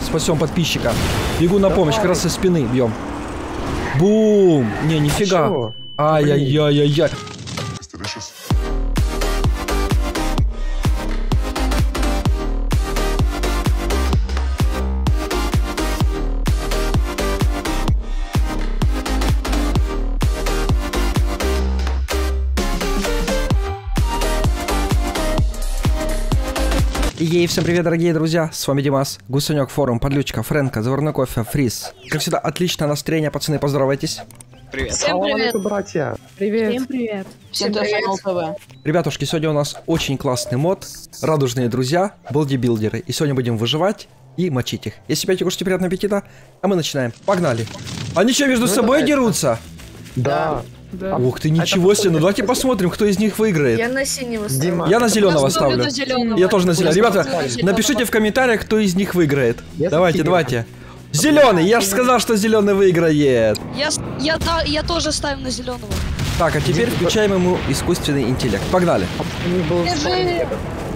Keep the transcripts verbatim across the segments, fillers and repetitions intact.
спасем подписчика. Бегу на помощь, как раз со спины бьем. Бум! Не, нифига. Ай-яй-яй-яй-яй. Ей, всем привет, дорогие друзья, с вами Димас, Гусанек, форум, подлючка, Фрэнка, заварной кофе, Фриз. Как всегда, отличное настроение, пацаны, поздоровайтесь. Привет. Всем привет, братья. Привет. Всем привет. Всем привет. Ребятушки, сегодня у нас очень классный мод, радужные друзья, бодибилдеры. И сегодня будем выживать и мочить их. Если пьете, кушайте, приятного аппетита, а мы начинаем. Погнали. Они что, между ну, собой это... дерутся? Да. Да. Ух ты, ничего себе, ну давайте посмотрим, кто из них выиграет. Я на синего ставлю. Я на зеленого ставлю. На зеленого. Я тоже на зеленого. Ребята, напишите в комментариях, кто из них выиграет. Я давайте, давайте. Зеленый, я же сказал, что зеленый выиграет. Я, я, да, я тоже ставлю на зеленого. Так, а теперь включаем ему искусственный интеллект. Погнали. Держи.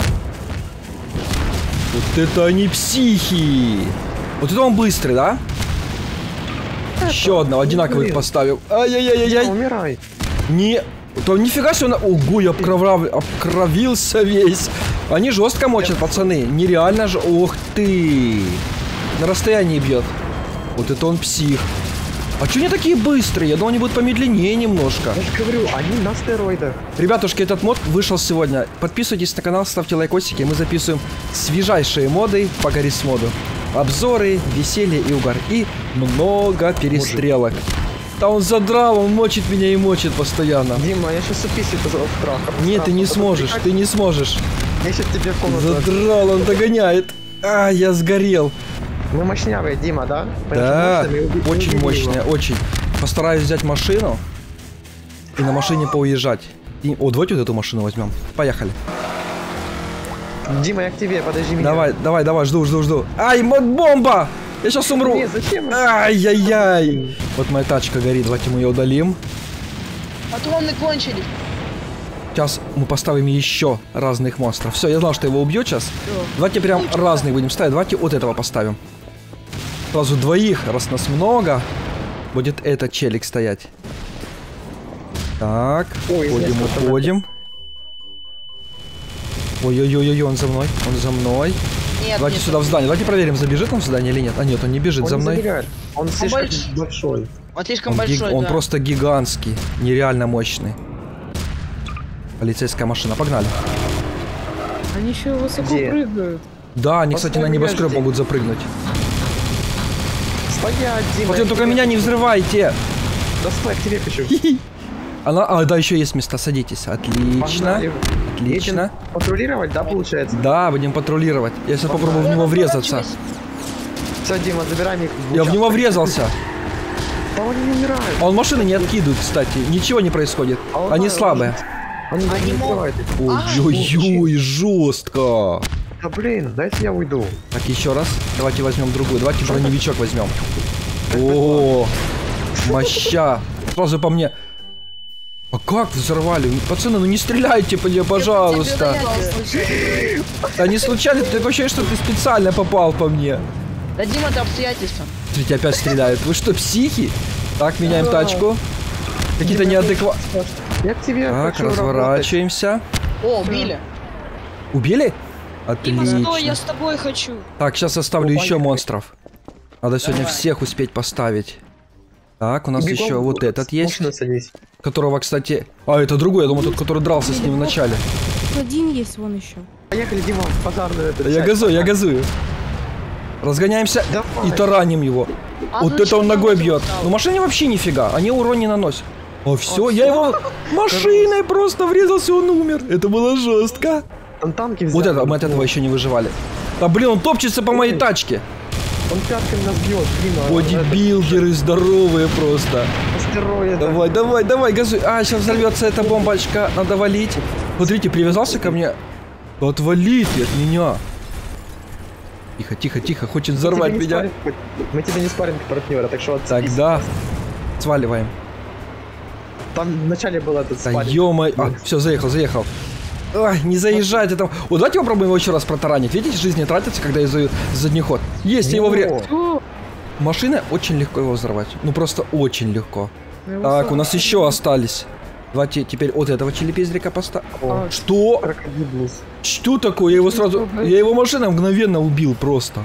Вот это они психи. Вот это он быстрый, да? Еще одного одинаковых поставил. Ай-яй-яй-яй. Умирай. Не. То нифига себе он. Ого, я обкров... обкровился весь. Они жестко мочат, пацаны. Нереально же. Ох ты. На расстоянии бьет. Вот это он псих. А что они такие быстрые? Я думал, они будут помедленнее немножко. Я же говорю, они на стероидах. Ребятушки, этот мод вышел сегодня. Подписывайтесь на канал, ставьте лайкосики. Мы записываем свежайшие моды по Гаррис моду. Обзоры, веселье и угар. И много перестрелок. Может. Да он задрал, он мочит меня и мочит постоянно. Дима, я сейчас уписью в страхах. Нет, ты не сможешь, ты не сможешь. Я сейчас тебе в комнату. Задрал, он догоняет. А, я сгорел. Мы мощнявые, Дима, да? Да, очень мощная, очень. Постараюсь взять машину и на машине поуезжать. И... О, давайте вот эту машину возьмем. Поехали. Дима, я к тебе, подожди меня. Давай, давай, давай, жду, жду, жду. Ай, мод-бомба! Я сейчас умру. Нет, зачем? Ай-яй-яй. Вот моя тачка горит, давайте мы ее удалим. Патроны кончились. Сейчас мы поставим еще разных монстров. Все, я знал, что его убьет сейчас. Все. Давайте прям Ой, разные будем ставить. Давайте вот этого поставим. Сразу двоих, раз нас много, будет этот челик стоять. Так, Ой, уходим, уходим. Ой-ой-ой, он за мной, он за мной. Нет, давайте нет, сюда в здание. Давайте проверим, забежит он в здание или нет. А нет, он не бежит он за не мной. Забегает. Он слишком больш... большой. Он слишком он большой, гиг... Он да. просто гигантский, нереально мощный. Полицейская машина, погнали. Они еще высоко Где? прыгают. Да, они, кстати, на небоскреб могут запрыгнуть. Стоять, Дима. Вот только меня не взрывайте. Да стой, к тебе хочу. Она, а, да, еще есть места, садитесь. Отлично. Погнали. Отлично. Едем патрулировать, да, получается? Да, будем патрулировать. Я сейчас попробую в него врезаться. Все, Дима, забираем их. В Я в него врезался. Да они не умирают. Он машины не откидывает, кстати. Ничего не происходит. А они слабые. Они, они не открывают. Ой-ой-ой, жестко. Да блин, дайте я уйду. Так, еще раз. Давайте возьмем другую. Давайте броневичок возьмем. О, моща. Сразу по мне. А как взорвали? Пацаны, ну не стреляйте по мне, пожалуйста. Да не случайно, такое ощущение, что ты специально попал по мне. Да, Дима, это обстоятельства. Смотрите, опять стреляют. Вы что, психи? Так, меняем тачку. Какие-то неадекватные. Я к тебе Так, разворачиваемся. О, убили. Убили? Отлично. Дима, стой, я с тобой хочу. Так, сейчас оставлю еще поехали. монстров. Надо сегодня Давай. всех успеть поставить. Так, у нас Бегом, еще вот этот есть. Которого, кстати... А, это другой, я думал, тот, который дрался с ним в начале. Один есть вон еще. Поехали, Дима, пожарную. Я газую, я газую. Разгоняемся Давай. и тараним его. А вот это он ногой бьет. Ну машине вообще нифига, они урон не наносят. О, все, я его машиной просто врезался, он умер. Это было жестко. Там танки вот это, мы от этого еще не выживали. Да блин, он топчется по моей тачке. Он пятками нас бьет, Дима. Бодибилдеры здоровые просто. Астероиды. Давай, давай, давай, газуй. А, сейчас взорвется эта бомбочка, надо валить. Смотрите, привязался ко мне. Отвали ты от меня. Тихо, тихо, тихо, хочет взорвать меня. Спарим, мы тебе не спарим партнера, так что отцепись. Тогда сваливаем. Там вначале было этот спаринг. Да ё-моё. А, все, заехал, заехал. Ой, не заезжайте там. О, давайте попробуем его еще раз протаранить. Видите, жизни тратятся, когда я за задний ход. Есть, я его вред. Машина очень легко его взорвать. Ну просто очень легко. Так, у нас еще остались. Давайте теперь от этого челепездрика поставим. Что? Крокодилус. Что такое? Я его сразу... Я его машина мгновенно убил просто.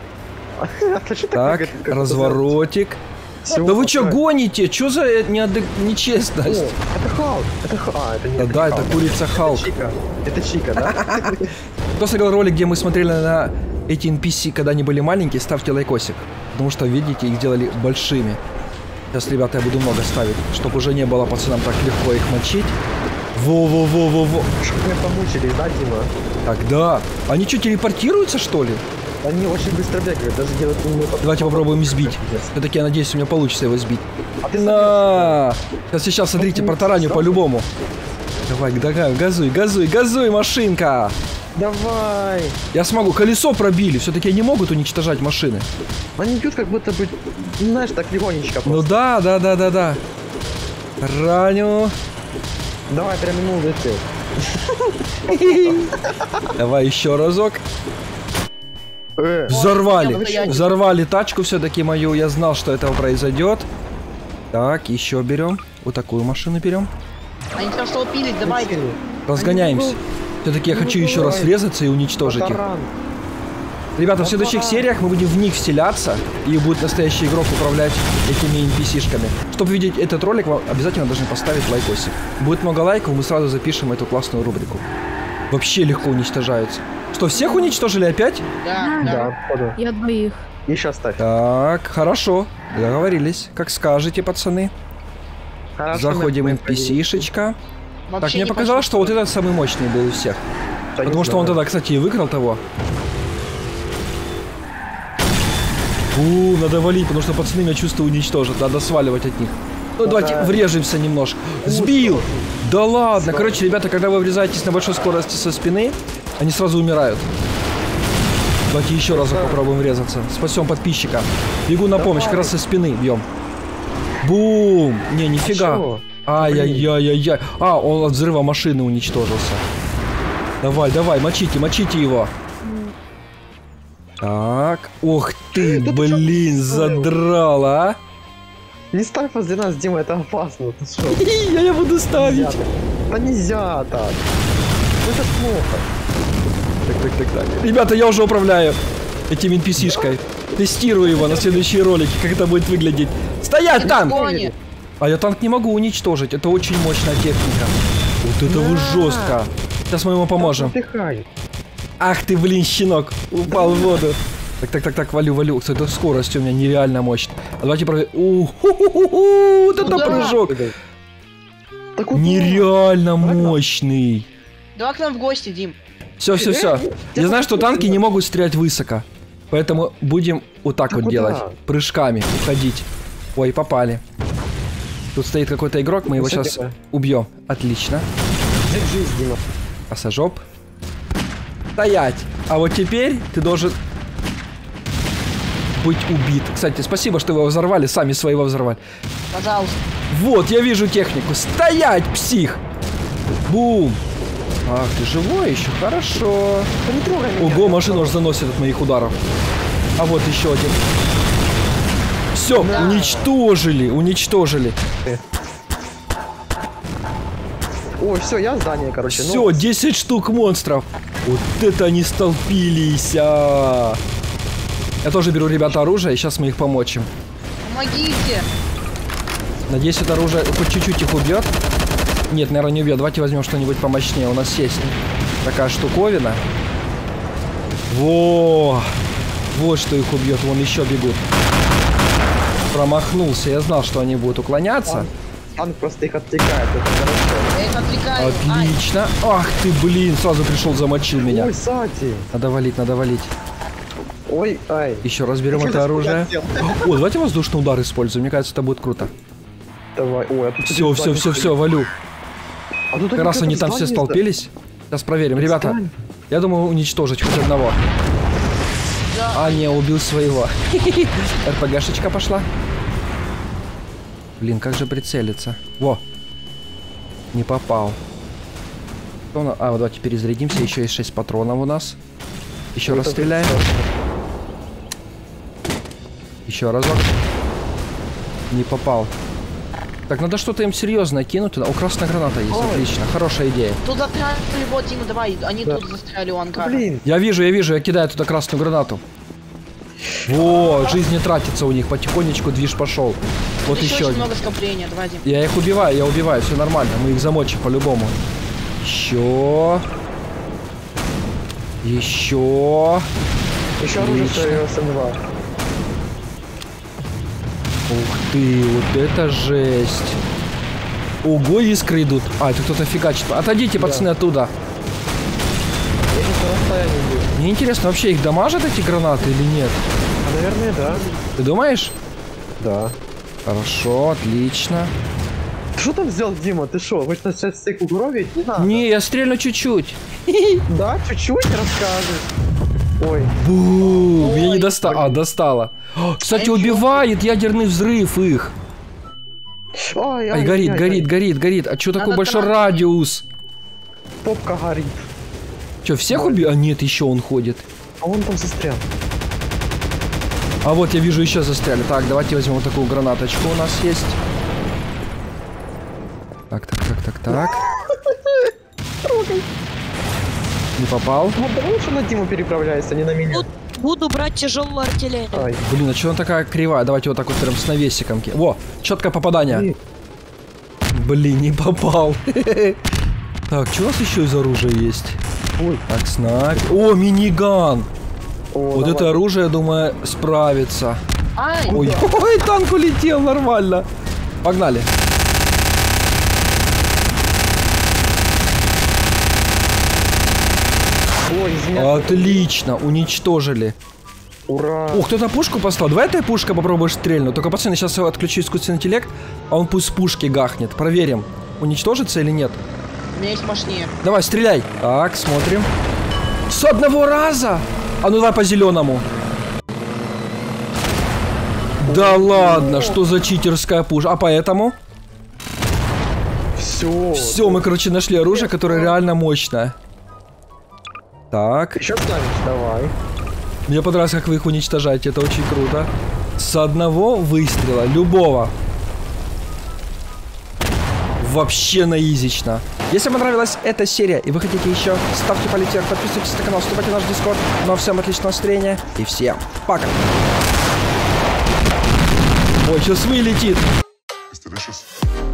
Так, разворотик. Всё, Да вы что хватает. гоните? Что за неадек... нечестность? О, это Халк. Это Халк. А, это не Да, да, это Халк. курица Халк. Это Чика. Это Чика, да? Кто смотрел ролик, где мы смотрели на эти эн пи си, когда они были маленькие, ставьте лайкосик. Потому что, видите, их делали большими. Сейчас, ребята, я буду много ставить, чтобы уже не было пацанам так легко их мочить. Во-во-во-во-во. Чтобы мы помучились, да, Дима? Так, да. Они что, телепортируются, что ли? Они очень быстро бегают, даже делают... Давайте попробуем сбить. Все-таки, я надеюсь, у меня получится его сбить. А ты На! Сейчас, сейчас, смотрите, протараню по-любому. Давай, давай, газуй, газуй, газуй, машинка! Давай! Я смогу. Колесо пробили. Все-таки они могут уничтожать машины. Они идут как будто бы, знаешь, так легонечко Ну просто. да, да, да, да, да. Раню. Давай, прям минул ты. Давай еще разок. Э, Взорвали. я- Взорвали тачку все-таки мою. Я знал, что этого произойдет. Так, еще берем. Вот такую машину берем. Они тебя столпились, давайте. Разгоняемся. Все-таки я хочу еще раз врезаться и уничтожить их. Таран. Ребята, в следующих сериях мы будем в них вселяться, и будет настоящий игрок управлять этими эн пи си-шками. Чтобы видеть этот ролик, вам обязательно должны поставить лайкосик. Будет много лайков, мы сразу запишем эту классную рубрику. Вообще легко уничтожаются. Что, всех уничтожили опять? Да, да. Да, походу. Я двоих. Еще ставь. Так, хорошо. Договорились. Как скажете, пацаны. Хорошо, Заходим мы- эн пи си-шечка. Так, Вообще мне не показалось, что вот почувствовал. этот самый мощный был из всех. Да, Потому не что он знаю. тогда, кстати, и выиграл того. Фу, надо валить, потому что пацаны меня чувство уничтожат. Надо сваливать от них. Ну, давайте Да. врежемся немножко. Сбил! Да ладно. Короче, ребята, когда вы врезаетесь на большой скорости со спины, они сразу умирают. Давайте еще разок попробуем врезаться. Спасем подписчика. Бегу на помощь, как раз со спины бьем. Бум! Не, нифига. чё? Ай-яй-яй-яй-яй. А, он от взрыва машины уничтожился. Давай, давай, мочите, мочите его. Так. Ох ты, Да ты блин, чё поставил? задрала, а? Не ставь возле нас, Дима, это опасно. Ты что? Я не буду Нельзя ставить. так. Да нельзя так. Ну, это ж плохо. Так, так, так, так. Ребята, я уже управляю этим эн пи си-шкой. Тестирую его на следующие ролики, как это будет выглядеть. Стоять, танк! Гони. А я танк не могу уничтожить. Это очень мощная техника. Вот это вот жестко. Сейчас мы ему поможем. Отдыхай. Ах ты, блин, щенок. Упал в воду. Так, так, так, так, валю, валю. Кстати, скорость у меня нереально мощная. А давайте проверим. У-ху-ху-ху, вот это Куда? прыжок. Так куда? Нереально мощный. Давай к нам в гости, Дим. Все, все, все. Я знаю, что танки не могут стрелять высоко. Поэтому будем вот так Да вот куда? делать. Прыжками уходить. Ой, попали. Тут стоит какой-то игрок, мы его Ну, сейчас всё, убьем. Отлично. Держись, Дима. Пассажоп. Стоять. А вот теперь ты должен быть убит. Кстати, спасибо, что вы его взорвали. Сами своего взорвали. Пожалуйста. Вот, я вижу технику. Стоять, псих! Бум! Ах, ты живой еще? Хорошо. Да не трогай меня. Ого, машину уже заносит от моих ударов. А вот еще один. Все, Да. уничтожили, уничтожили. Ой, все, я здание, короче. Все, ну, десять штук монстров. Вот это они столпились. а. Я тоже беру, ребята, оружие, и сейчас мы их помочим. Помогите. Надеюсь, это оружие хоть чуть-чуть их убьет. Нет, наверное, не убьет. Давайте возьмем что-нибудь помощнее. У нас есть такая штуковина. Во! Вот что их убьет. Вон еще бегут. Промахнулся. Я знал, что они будут уклоняться. танк просто их отвлекает, это хорошо. Я их отвлекаю. Ай, Отлично. Ах ты, блин, сразу пришел, замочил меня. Ой, Сати. Надо валить, надо валить. Ой, ай. Еще раз берем Как это я оружие. испугался. О, давайте воздушный удар используем. Мне кажется, это будет круто. Давай, ой, а тут Все, один все, сзади все, стоит. все, валю. А тут Как раз как-то они там все здание столпились. Сейчас проверим. Ребята, Здание. я думаю уничтожить хоть одного. да. А, не, убил своего. РПГшечка пошла. Блин, как же прицелиться? Во. Не попал. Что у нас? А, вот давайте перезарядимся. Еще есть шесть патронов у нас. Еще раз стреляем. Еще разок. Не попал. Так, надо что-то им серьезное кинуть туда. О, красная граната есть. Ой. Отлично. Хорошая идея. Тут застряли, вот, Дима, давай. Они Да. тут застряли у ангара. Блин. Я вижу, я вижу. Я кидаю туда красную гранату. Во, жизнь не тратится у них. Потихонечку движ пошел. Вот Тут еще еще очень один. много скопления, давай, Дим. Я их убиваю, я убиваю. Все нормально. Мы их замочим по-любому. Еще. Еще. Еще оружие Отлично. свое эс эм два. Ух ты, вот это жесть. Ого, искры идут. А, это кто-то фигачит. Отойдите, Да. пацаны, оттуда. Я сейчас на расстоянии бью. Мне интересно, вообще их дамажат эти гранаты или нет? А, наверное, да. Ты думаешь? Да. Хорошо, отлично. Ты что там сделал, Дима? Ты что? Вы что, сейчас стейк угробить? Не надо. Не, я стрельну чуть-чуть. Да, чуть-чуть расскажешь. Ой. Бу, меня не Ой, достало. А, достало. О, кстати, А ничего. убивает ядерный взрыв их. Ай, Ай, горит, горит, горит, горит. А чё такой Надо большой тратить. радиус? Попка горит. Чё, всех Ой. убил? А нет, еще он ходит. А он там застрял. А вот я вижу, еще застряли. Так, давайте возьмем вот такую гранаточку у нас есть. Так, так, так, так, так. Не попал. Вот давай лучше на Диму переправляйся, а не на меня. Буд- Буду брать тяжелую артиллерию. Ай. Блин, а что она такая кривая? Давайте вот так вот прям с навесиком. ки- Во, четкое попадание. Блин. Блин, не попал. Так, что у нас еще из оружия есть? Ой. Так, снайпер. О, миниган. О, Вот давай. это оружие, я думаю, справится. Ай, Ой, ой, танк улетел нормально. Погнали. Ой, извиняюсь. Отлично, уничтожили. Ура. Ух, кто-то пушку поставил. Давай этой пушкой попробуешь стрельнуть. Только, пацаны, сейчас я отключу искусственный интеллект, а он пусть с пушки гахнет. Проверим, уничтожится или нет. у меня есть мощнее. Давай, стреляй. Так, смотрим. С одного раза! А ну давай по зеленому. Да ладно, что за читерская пушка? А поэтому? Все. Все, мы, короче, нашли оружие, которое реально мощное. Так. Еще ставишь? Давай. Мне понравилось, как вы их уничтожаете. Это очень круто. С одного выстрела, любого. Вообще наизично. Если вам понравилась эта серия и вы хотите еще, ставьте палец вверх, подписывайтесь на канал, вступайте в наш дискорд. Ну а всем отличного настроения и всем пока. Ой, сейчас вылетит. It's delicious.